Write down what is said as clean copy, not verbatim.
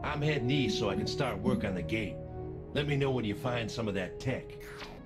I'm heading east so I can start work on the gate. Let me know when you find some of that tech.